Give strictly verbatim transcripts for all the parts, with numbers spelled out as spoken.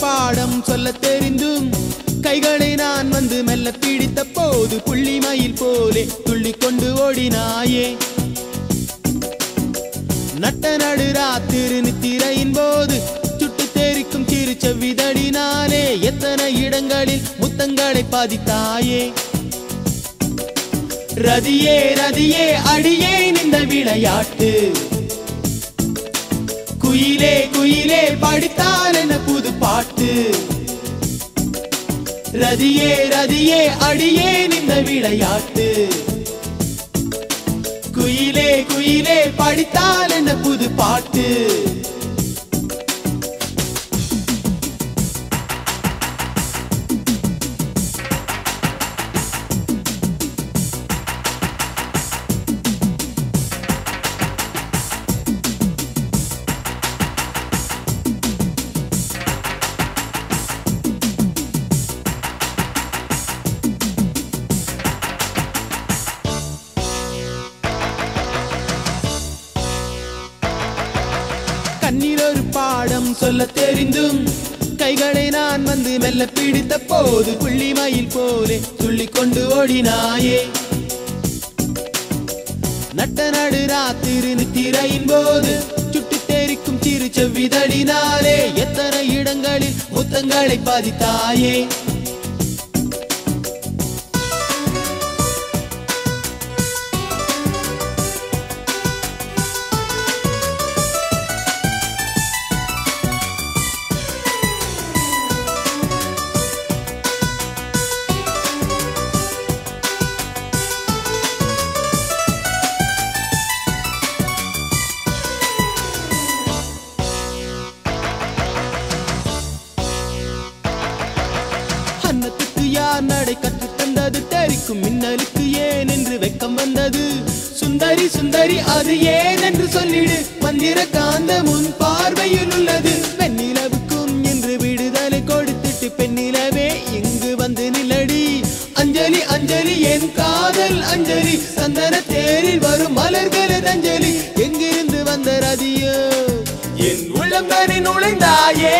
பாடம் சொல்ல தெரிந்தும் கைகளை நான் வந்து மெல்ல பிடித்த போது புள்ளி மயில் போலே துள்ளி கொண்டு ஓடினாயே. நட்ட நடு ராத்திரி நித்திரையின் போது சுட்டு தெரிக்கும் சிறு செவ்விதடினாலே எத்தனை இடங்களில் முத்தங்களை பாதித்தாயே. ரதியே ரதியே அடியே இந்த விளையாட்டு, குயிலே குயிலே படித்தால் என்ன புது பாட்டு. ரதியே ரதியே அடியே இந்த விளையாட்டு, குயிலே குயிலே படித்தால் என்ன புது பாட்டு. கண்ணில் ஒரு பாடம் சொல்ல தெரிந்தும் கைகளை நான் வந்து மெல்ல பிடித்த போது புள்ளி மயில் போலே துள்ளி கொண்டு ஓடினாயே. நட்ட நடு ராத்திரி நித்திரையின் போது சுட்டு தெரிக்கும் சிறு செவ்விதடினாலே எத்தனை இடங்களில் முத்தங்களை பாதித்தாயே. அன்னத்துக்கு யார் நடை கற்று தந்தது, தெரிக்கும் மின்னலுக்கு ஏன் என்று வெக்கம் வந்தது. சுந்தரி சுந்தரி அது ஏன் என்று சொல்லிடு, மந்திர காந்த முன் பார்வையில் உள்ளது. பெண்ணிலவுக்கும் என்று விடுதலை கொடுத்துட்டு பெண்ணிலவே இங்கு வந்து நிலடி. அஞ்சலி அஞ்சலி என் காதல் அஞ்சலி, சந்தன தேரில் வரும் மலர்களது அஞ்சலி. எங்கிருந்து வந்த ரதியோ என் உள்ளம் வரை நுழைந்தாயே.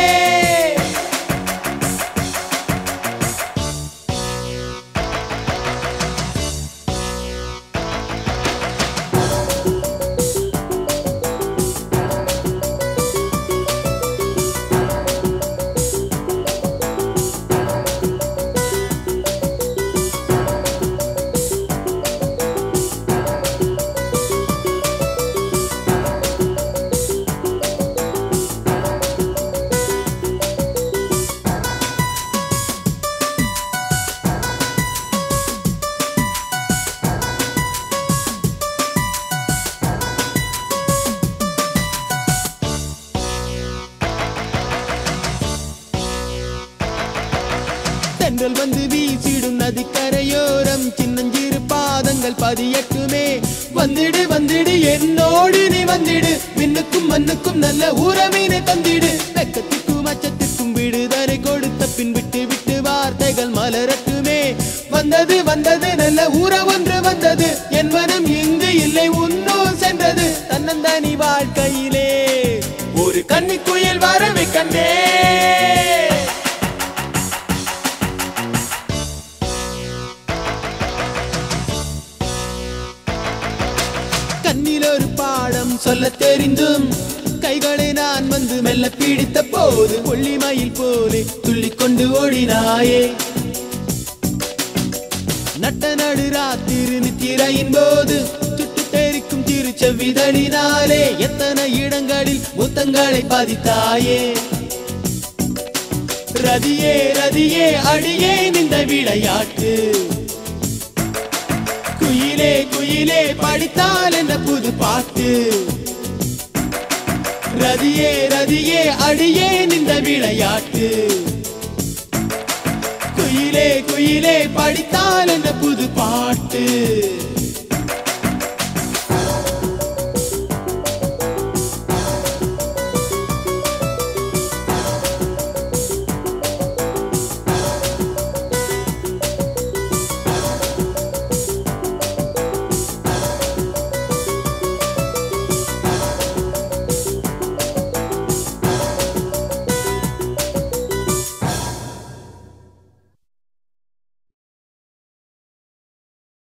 தென்றல் வந்து வீசிடும் நதிக்கரையோரம் சின்னஞ்சிறு பாதங்கள் பதியட்டுமே. வந்திடு வந்திடு என்னோடு நீ வந்திடு, விண்ணுக்கும் மண்ணுக்கும் நல்ல உறவினை தந்திடு. வெக்கத்திற்கும் அச்சத்திற்கும் விடுதலை கொடுத்த பின் விட்டு விட்டு வார்த்தைகள் மலரட்டுமே. வந்தது வந்தது நல்ல உறவொன்று வந்தது, என் மனம் இங்கு இல்லை உன்னோ சென்றது. தன்னந்தனி வாழ்க்கையிலே ஒரு கன்னி குயில் வரவை கண்டே. கண்ணில் ஒரு பாடம் சொல்ல தெரிந்தும் கைகளை நான் வந்து மெல்ல பிடித்த போது புள்ளி மயில் போலே துள்ளி கொண்டு ஓடினாயே. நட்ட நடு ராத்திரி நித்திரையின் போது சுட்டு தெரிக்கும் சிறு செவ்விதடினாலே எத்தனை இடங்களில் முத்தங்களை பாதித்தாயே. ரதியே ரதியே அடியே இந்த விளையாட்டு, குயிலே குயிலே படித்தால் என்ன புது பாட்டு. ரதியே ரதியே அடியே இந்த விளையாட்டு, குயிலே குயிலே படித்தால் என்ன புது பாட்டு.